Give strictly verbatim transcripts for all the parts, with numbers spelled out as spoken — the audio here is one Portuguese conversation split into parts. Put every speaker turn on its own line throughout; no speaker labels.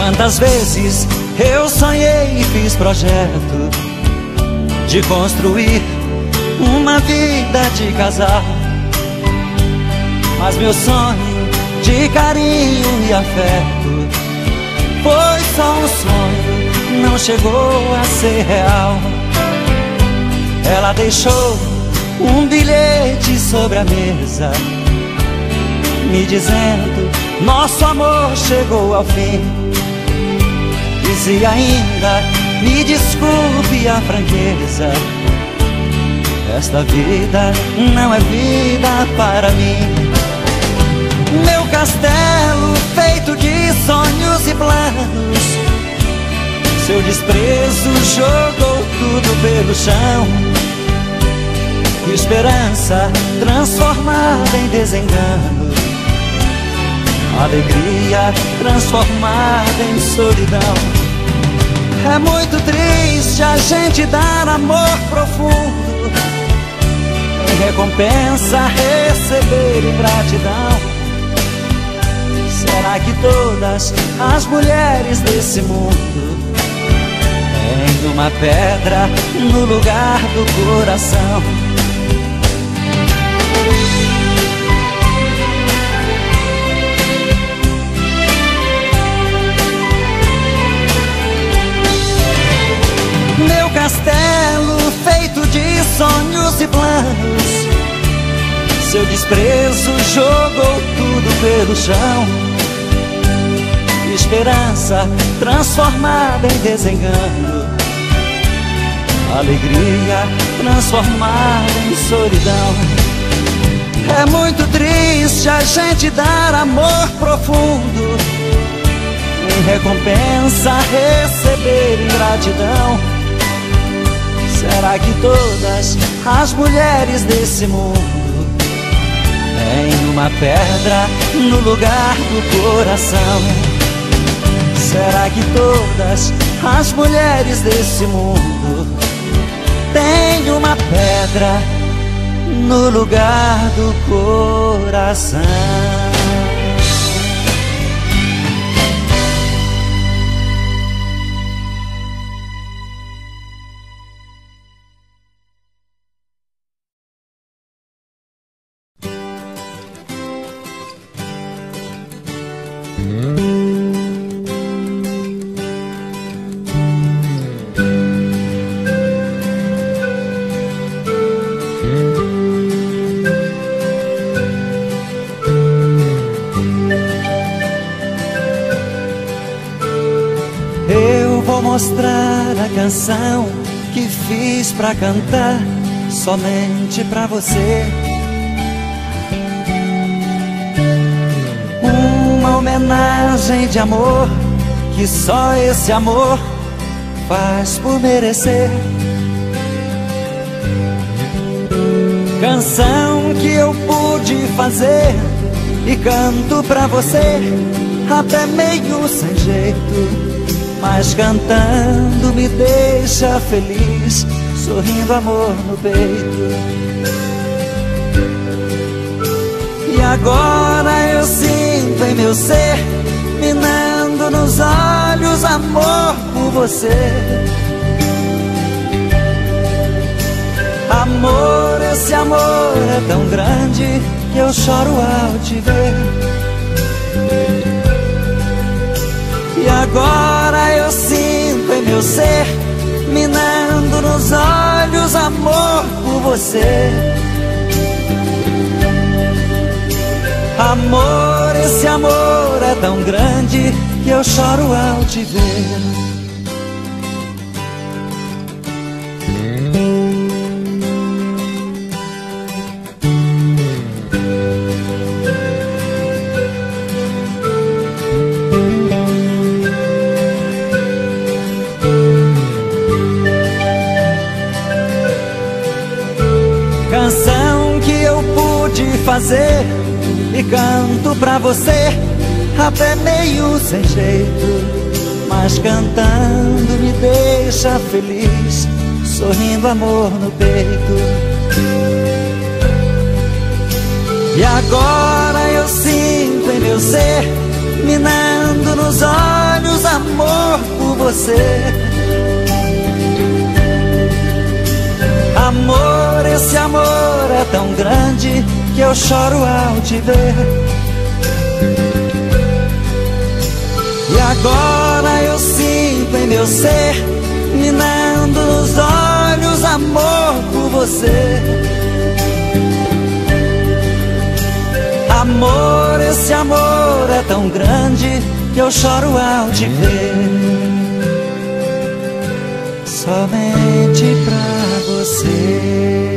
Quantas vezes eu sonhei e fiz projeto de construir uma vida de casal, mas meu sonho de carinho e afeto foi só um sonho, não chegou a ser real. Ela deixou um bilhete sobre a mesa, me dizendo: nosso amor chegou ao fim. Dizia ainda: me desculpe a franqueza, esta vida não é vida para mim. Meu castelo feito de sonhos e planos, seu desprezo jogou tudo pelo chão. Esperança transformada em desengano, alegria transformada em solidão. É muito triste a gente dar amor profundo, em recompensa receber ingratidão. Será que todas as mulheres desse mundo têm uma pedra no lugar do coração? Meu castelo feito de sonhos e planos, seu desprezo jogou tudo pelo chão. Esperança transformada em desengano, alegria transformada em solidão. É muito triste a gente dar amor profundo, em recompensa receber ingratidão. Será que todas as mulheres desse mundo têm uma pedra no lugar do coração? Será que todas as mulheres desse mundo têm uma pedra no lugar do coração? Mostrar a canção que fiz pra cantar somente pra você. Uma homenagem de amor que só esse amor faz por merecer. Canção que eu pude fazer e canto pra você, até meio sem jeito, mas cantando me deixa feliz, sorrindo amor no peito. E agora eu sinto em meu ser, minando nos olhos amor por você. Amor, esse amor é tão grande que eu choro ao te ver. E agora eu sinto em meu ser, minando nos olhos amor por você. Amor, esse amor é tão grande que eu choro ao te ver. Canção que eu pude fazer e canto pra você, até meio sem jeito, mas cantando me deixa feliz, sorrindo amor no peito. E agora eu sinto em meu ser, minando brilho nos olhos, amor por você. Amor, esse amor é tão grande que eu choro ao te ver. E agora eu sinto em meu ser, minando nos olhos, amor por você. Amor, esse amor é tão grande que eu choro ao te ver. Somente pra você.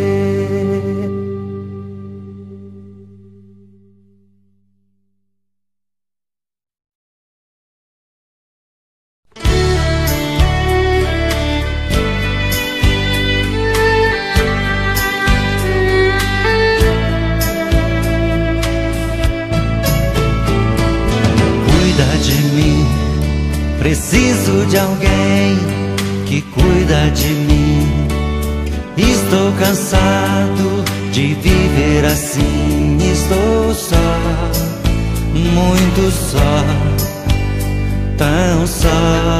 Preciso de alguém que cuida de mim. Estou cansado de viver assim. Estou só, muito só, tão só.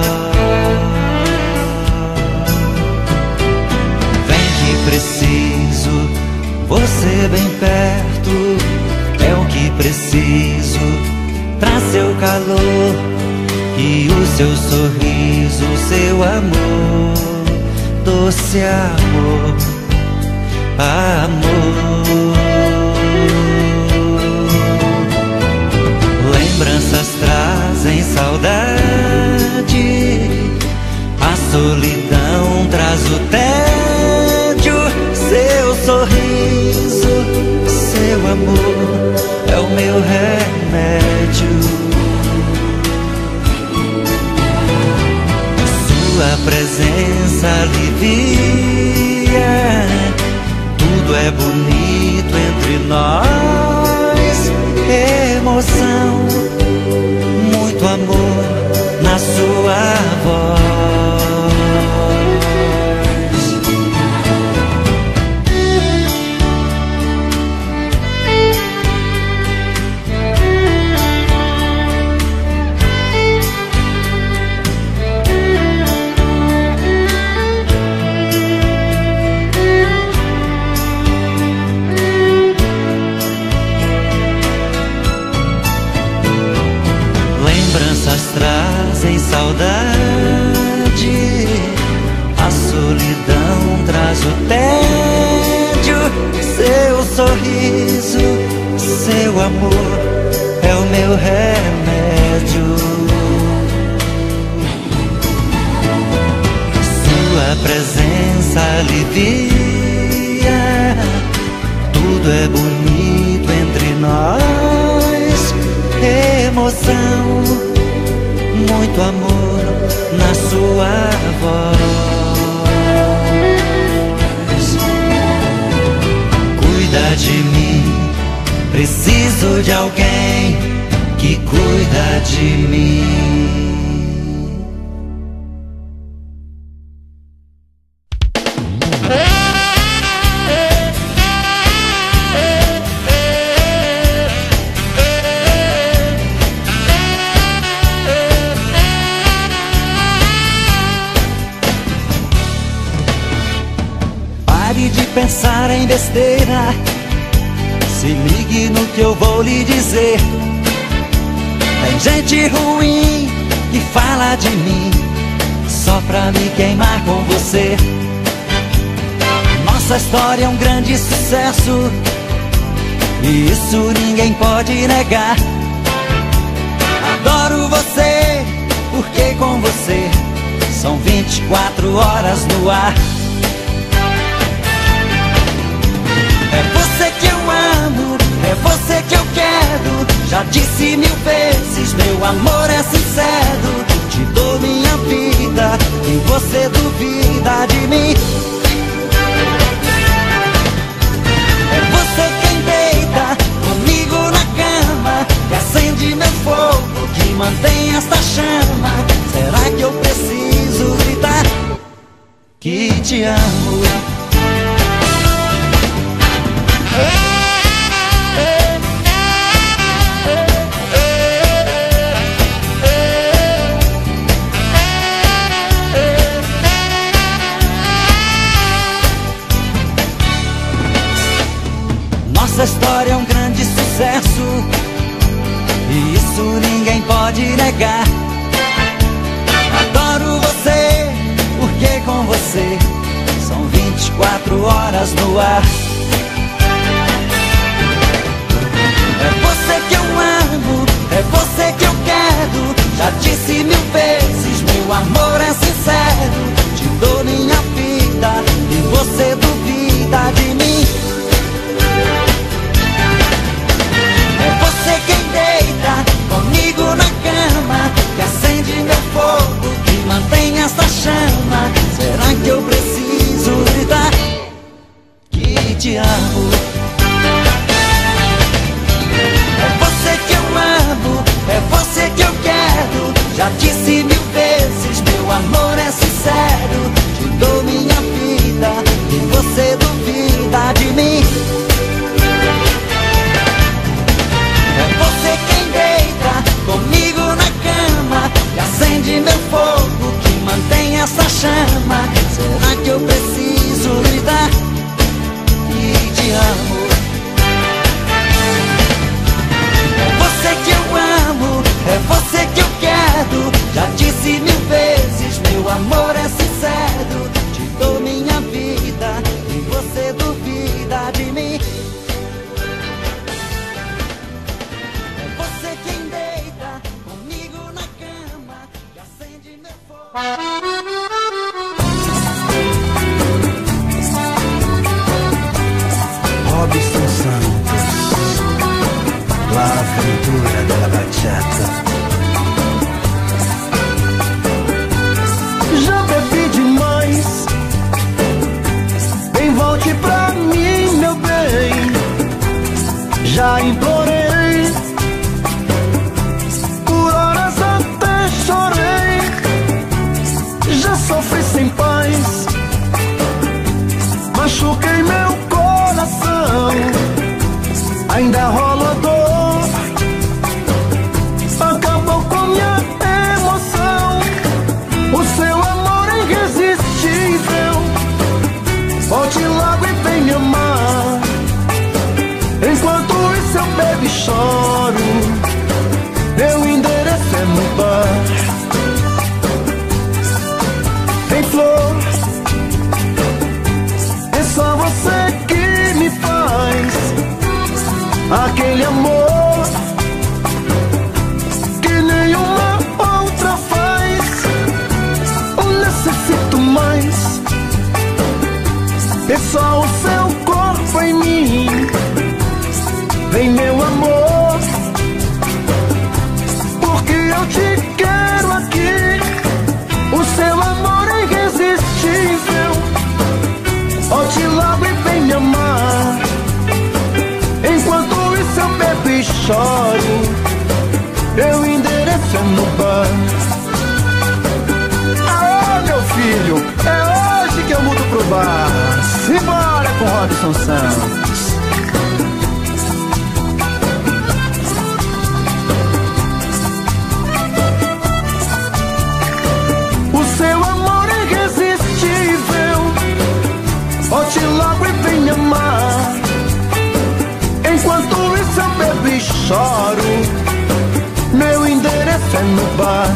Vem que preciso, você bem perto. É o que preciso pra seu calor e o seu sorriso, seu amor, doce amor, amor. Lembranças trazem saudade, a solidão traz o tédio. Seu sorriso, seu amor, é o meu remédio. Sua presença alivia, tudo é bonito entre nós. Emoção, muito amor na sua voz. Trazem saudade, a solidão traz o tédio. Seu sorriso, seu amor, é o meu remédio. Sua presença alivia, tudo é bonito entre nós. Emoção, muito amor na sua voz. Cuida de mim, preciso de alguém que cuida de mim. Pensar em besteira, se ligue no que eu vou lhe dizer. Tem gente ruim que fala de mim só pra me queimar com você. Nossa história é um grande sucesso e isso ninguém pode negar. Adoro você porque com você são vinte e quatro horas no ar. É você que eu amo, é você que eu quero. Já disse mil vezes, meu amor é sincero. Te dou minha vida e você duvida de mim. É você quem deita comigo na cama, que acende meu fogo, que mantém esta chama. Será que eu preciso gritar que te amo? pode negar. Adoro você, porque com você são vinte e quatro horas no ar. É você que eu amo, é você que eu quero. Já disse mil vezes, meu amor é sincero. Te dou minha vida e você duvida de mim. É você quem deita comigo na cama, que acende meu fogo, que mantém essa chama. Será que eu preciso gritar que te amo? É você que eu amo, é você que eu quero. Já disse mil vezes, meu amor é sincero. Te dou minha vida e você duvida de mim. É você quem deita comigo na cama, que acende meu fogo, que mantém essa chama. Será que eu preciso gritar que te amo? É você que eu amo, é você que eu quero. Já disse mil vezes, meu amor é sincero. Te dou minha vida e você duvida de mim. É você quem deita comigo na cama, que acende meu fogo.
Robson Santos, La Aventura della Bachata. Já bebi demais, bem volte pra mim, meu bem. Já implorei, por horas até chorei. Já sofri sem paz, machuquei meu coração. Ainda rola dor, acabou com minha emoção. O seu amor é irresistível, volte logo e vem me amar. Enquanto isso eu bebo e choro, meu endereço é no bar. Em flor, é só você que me faz aquele amor que nenhuma outra faz. Eu necessito mais, é só o seu corpo em mim. Vem, meu amor, porque eu te quero aqui. O seu amor é irresistível, volte logo e vem me amar. Enquanto isso eu bebo e choro, meu endereço é no bar. Ah, meu filho, é hoje que eu mudo pro bar. Simbora com Robson Santos. O seu amor é irresistível, volte logo e vem me amar. Enquanto isso eu bebo e choro, meu endereço é no bar.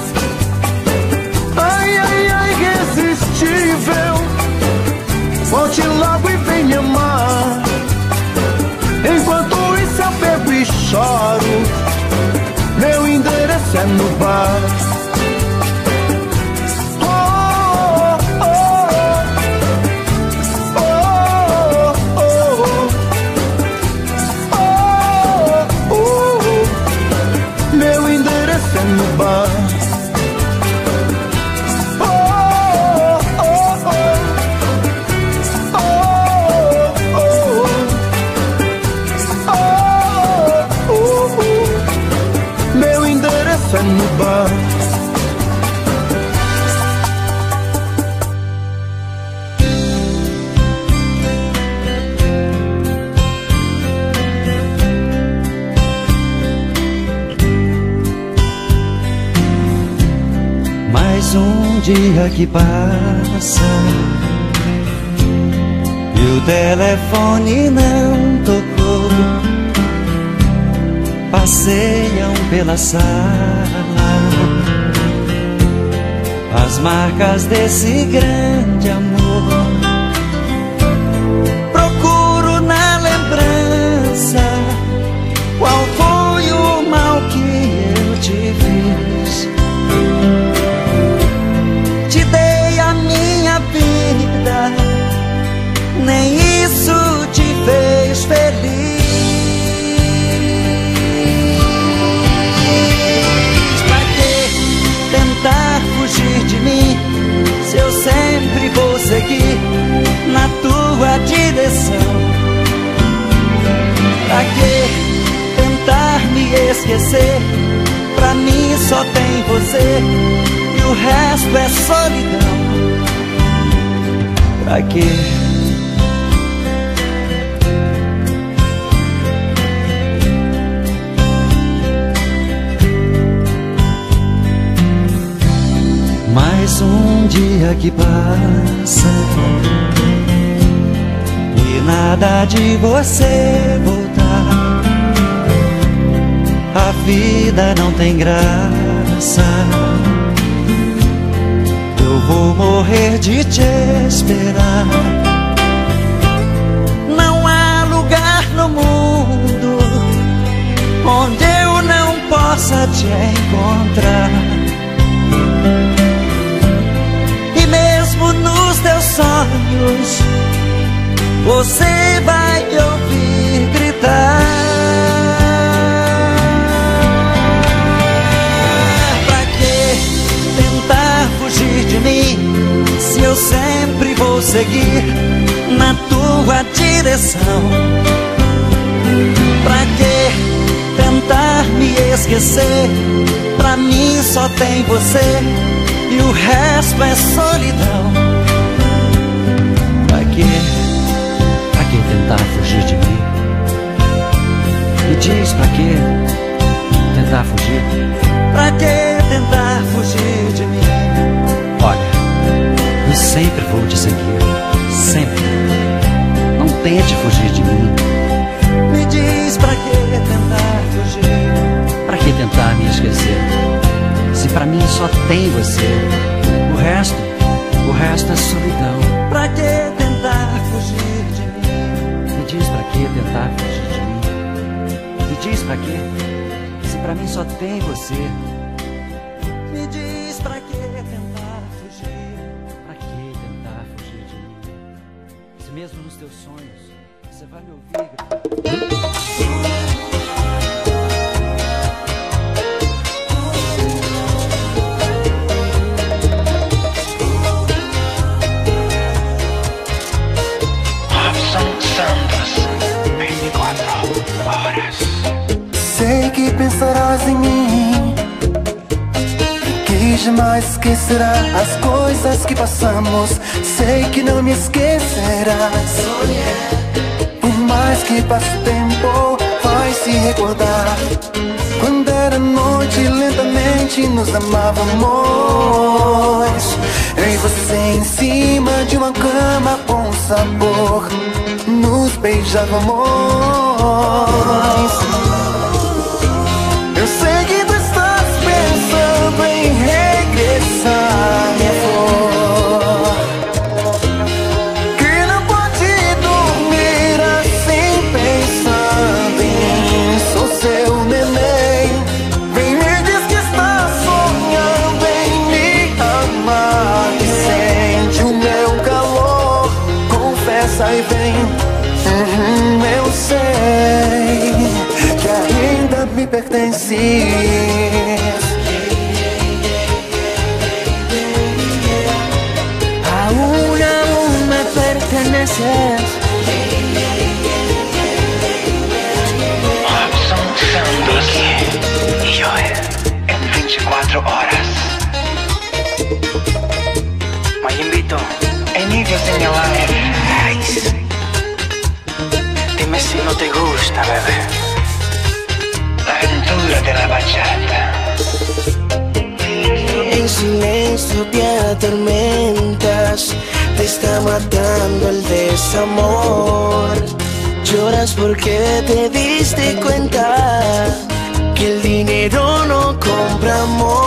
Ai, ai, ai, irresistível, volte logo e vem me amar. Enquanto isso eu bebo e choro, meu endereço é no bar. No bar. Oh, oh, oh. Oh, oh, oh. Oh, oh. Meu endereço é no bar.
Mais um dia que passa e o telefone não tocou. Passeiam pela sala as marcas desse grande amor. Procuro na lembrança qual foi o mal que eu te fiz. Te dei a minha vida, nem isso te fez feliz. Pra que tentar fugir de mim, se eu sempre vou seguir na tua direção? Pra que tentar me esquecer? Pra mim só tem você e o resto é solidão. Pra que? Mais um dia que passa e nada de você voltar. A vida não tem graça, eu vou morrer de te esperar. Não há lugar no mundo onde eu não possa te encontrar. Nos teus sonhos você vai ouvir gritar. Pra que tentar fugir de mim, se eu sempre vou seguir na tua direção? Pra que tentar me esquecer? Pra mim só tem você e o resto é solidão. Pra quê? Pra que tentar fugir de mim? Me diz pra quê tentar fugir? Pra que tentar fugir de mim? Olha, eu sempre vou te seguir, sempre. Não tente fugir de mim. Me diz pra que tentar fugir? Pra que tentar me esquecer? Se pra mim só tem você, o resto, o resto é solidão. Pra que tentar fugir de mim? Me diz pra que tentar fugir de mim? Me diz pra que, se pra mim só tem você. Me diz pra que tentar fugir? Pra que tentar fugir de mim? Se mesmo nos teus sonhos você vai me ouvir gritar.
Sei que pensarás em mim, que jamais esquecerás as coisas que passamos. Sei que não me esquecerás. Por mais que passe o tempo, vai se recordar. Quando era noite, lentamente nos amávamos. Eu e você em cima de uma cama com sabor, nos beijávamos. Eu sei que tu estás pensando em regressar, minha flor, que não pode dormir assim pensando em sou seu neném. Vem me diz que está sonhando em me amar, que sente o meu calor. Confessa e vem. Uhum, eu sei que ainda me pertences.
Aún, aún me perteneces.
Robson Santos y Joel en veinticuatro horas. Mayimbito, Enigio señalar. Dime si no te gusta, bebé. La aventura de la bachata.
En silencio te atormentas, te está matando el desamor. Lloras porque te diste cuenta que el dinero no compra amor.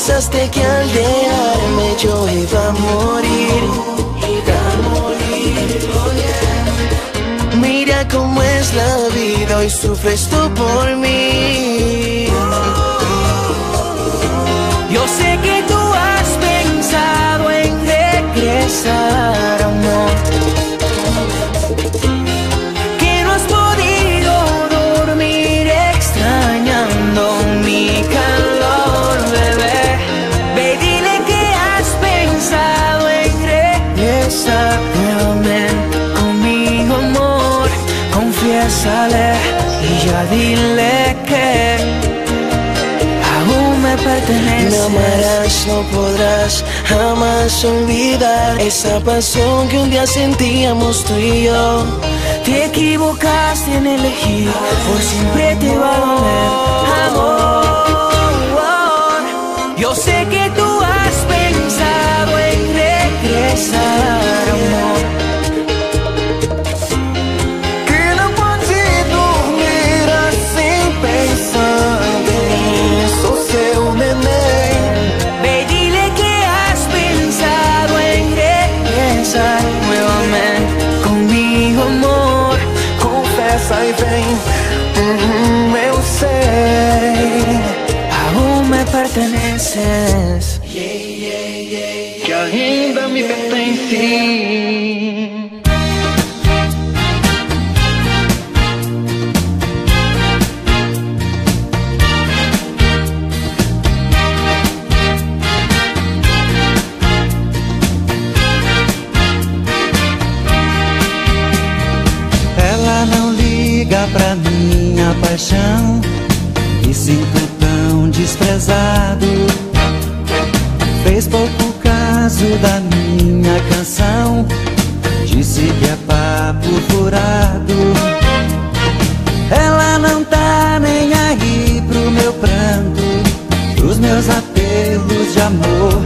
pensaste que al dejarme yo iba a morir, iba a morir, oh yeah. Mira cómo es la vida y sufres tú por mí. Yo sé que tú has pensado en regresar, amor, que no has podido dormir extrañando mi calor, bebé. Ve, dile que has pensado en regresar nuevamente conmigo, amor. Confiésale y ya dile que me perteneces. Me amarás, no podrás jamás olvidar esa pasión que un día sentíamos tú y yo. Te equivocaste en elegir, por siempre te va a doler, amor. Yo sé que tú has pensado en regresar, amor, que no puedes dormir así pensando en eso. Seu neném, ve, dile que has pensado en regresar nuevamente conmigo, amor. Confessa e vem, hum, eu sei, aún me perteneces, yeah, yeah, yeah, que ainda me pertence.
Pra minha paixão, me sinto tão desprezado. Fez pouco caso da minha canção, disse que é papo furado. Ela não tá nem aí pro meu pranto, pros meus apelos de amor.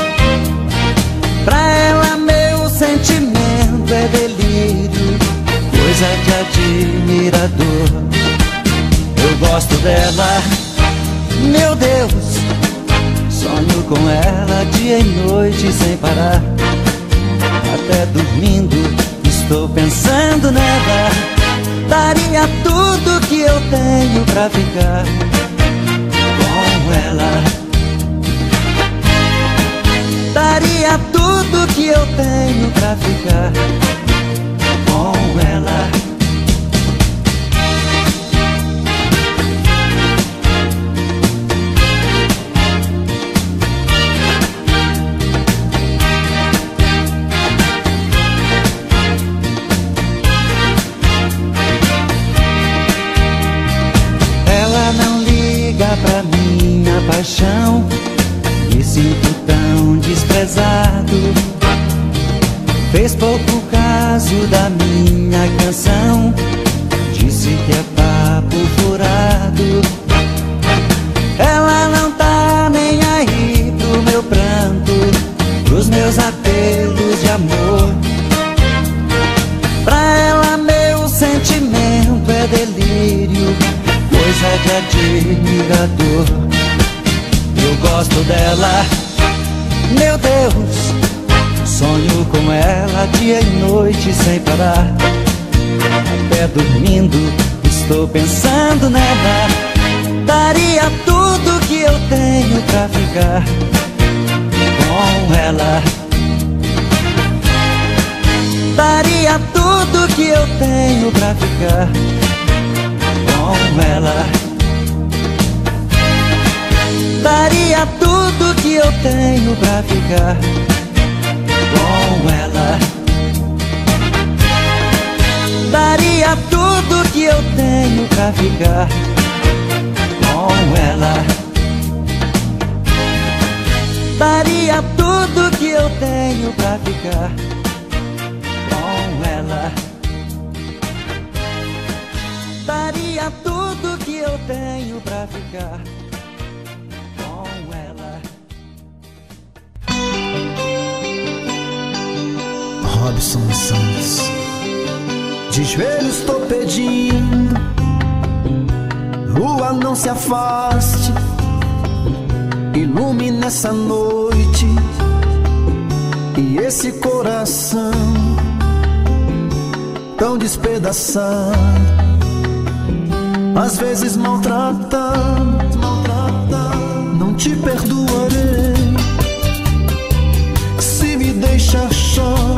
Pra ela meu sentimento é delírio, coisa de admirador. Eu gosto dela, meu Deus, sonho com ela dia e noite sem parar. Até dormindo estou pensando nela. Daria tudo que eu tenho pra ficar com ela. Daria tudo que eu tenho pra ficar com ela. Ela não liga pra minha paixão, me sinto tão desprezado. Fez pouco caso da minha canção, disse que é papo furado. Ela não tá nem aí pro meu pranto, pros meus apelos de amor. Pra ela meu sentimento é delírio, coisa de admirador. Eu gosto dela, meu Deus, sonho com ela dia e noite sem parar. Até dormindo estou pensando nela. Daria tudo que eu tenho pra ficar com ela. Daria tudo que eu tenho pra ficar com ela. Daria tudo que eu tenho pra ficar com ela. Daria tudo que eu tenho pra ficar com ela. Daria tudo que eu tenho pra ficar com ela. Daria tudo que eu tenho pra ficar com ela.
Robson Santos. De joelhos tô pedindo, lua não se afaste, ilumine essa noite e esse coração tão despedaçado, às vezes maltratado, maltratado. Não te perdoarei se me deixar chorar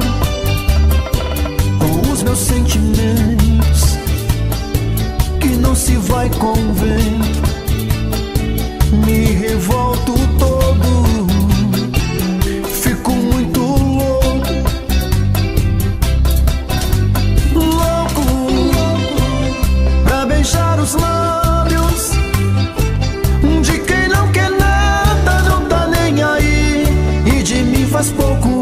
com os meus sentimentos, que não se vai com o vento. Me revolto todo, fico muito louco, louco pra beijar os lábios de quem não quer nada, não tá nem aí, e de mim faz pouco.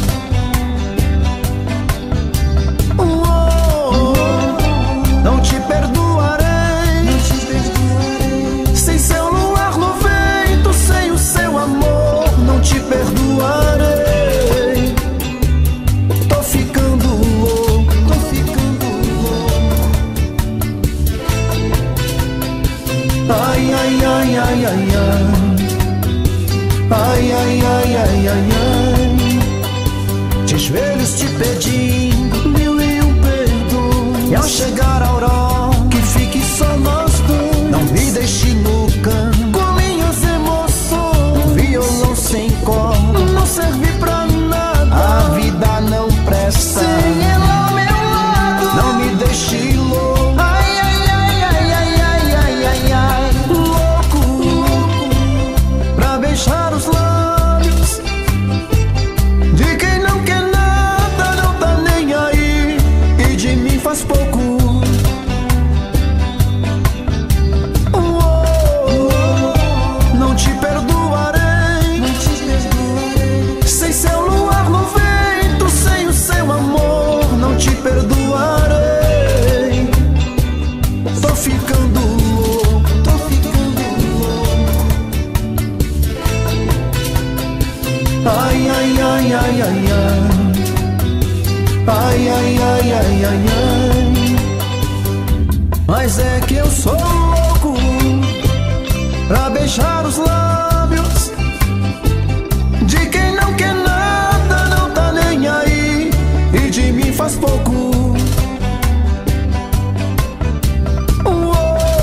Oh, não te perdoarei, não te perdoarei sem seu luar no vento, sem o seu amor. Não te perdoarei. Tô ficando louco, tô ficando louco. Ai, ai, ai, ai, ai, ai. Ai, ai, ai, ai, ai, ai. De joelhos te pedindo mil e um perdão. E ao chegar a aurora, que fique só nós dois. Não me deixe no canto com minhas emoções. Um violão sem corda não serve pra nada. A vida não presta sem ela ao meu lado. Não me deixe louco. Ai, ai, ai, ai, ai, ai, ai, ai, ai. Louco, louco pra beijar os lábios de quem não quer nada, não tá nem aí, e de mim faz pouco. Não te perdoarei, não te perdoarei sem seu luar no vento, sem o seu amor. Não te perdoarei. Tô ficando louco, tô ficando louco. Ai, ai, ai, ai, ai, ai. Ai, ai, ai, ai, ai, ai. Mas é que eu sou louco pra beijar os lábios de quem não quer nada, não tá nem aí, e de mim faz pouco. Oh,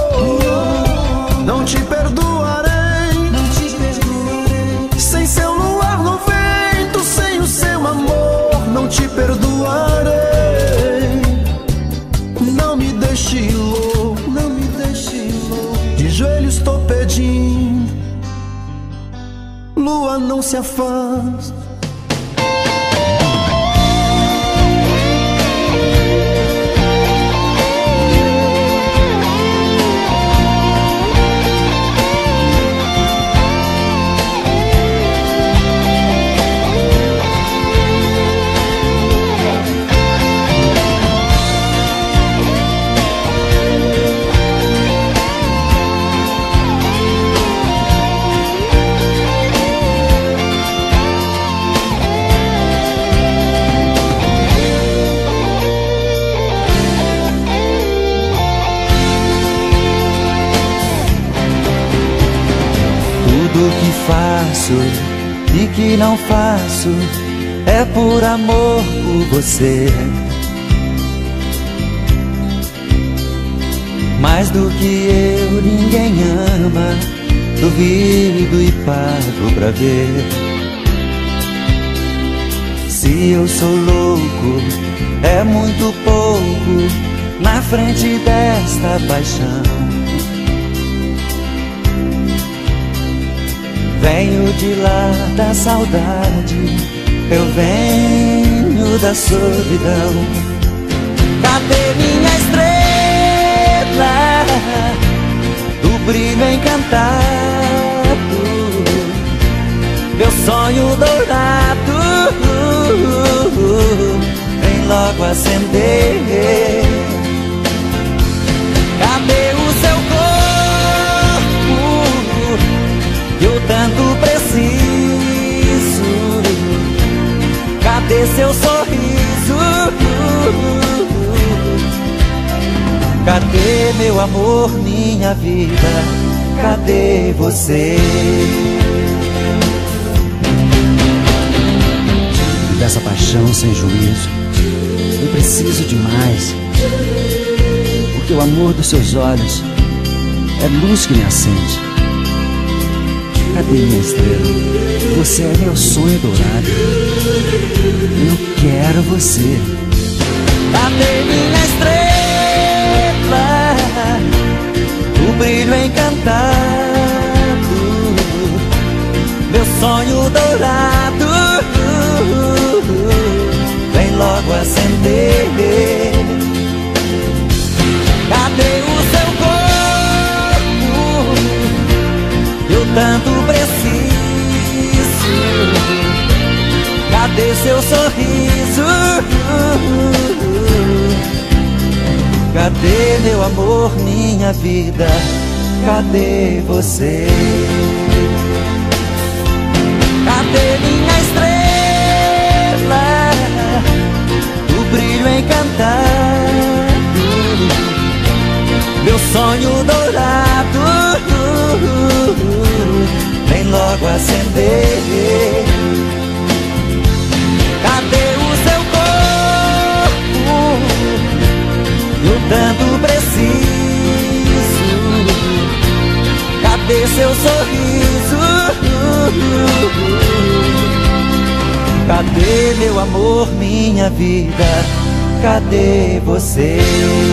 não te perdoarei, não te perdoarei sem seu luar no vento, sem o seu amor. Não te perdoarei. Não me deixe louco, não me deixe louco. De joelhos tô pedindo, lua não se afasta.
Tudo que faço e que não faço é por amor por você. Mais do que eu ninguém ama, duvido e pago pra ver. Se eu sou louco, é muito pouco na frente desta paixão. Venho de lá da saudade, eu venho da solidão. Cadê minha estrela do brilho encantado, meu sonho dourado, vem logo acender. Cadê o seu corpo que eu tanto preciso? Cadê seu sorriso? Cadê meu amor, minha vida? Cadê você? dessa paixão sem juízo. Eu preciso de mais, porque o amor dos seus olhos é luz que me acende. Cadê minha estrela? Você é meu sonho dourado. Eu quero você. Cadê minha estrela? O brilho encantado, meu sonho dourado, vem logo acender. Cadê o seu corpo? Eu tanto preciso. Cadê seu sorriso? Cadê meu amor, minha vida? Cadê você? Cadê minha estrela? O brilho encantado, meu sonho dourado, vem logo acender. Cadê o seu corpo? Eu tanto preciso. Cadê seu sorriso? Cadê meu amor, minha vida? Cadê você?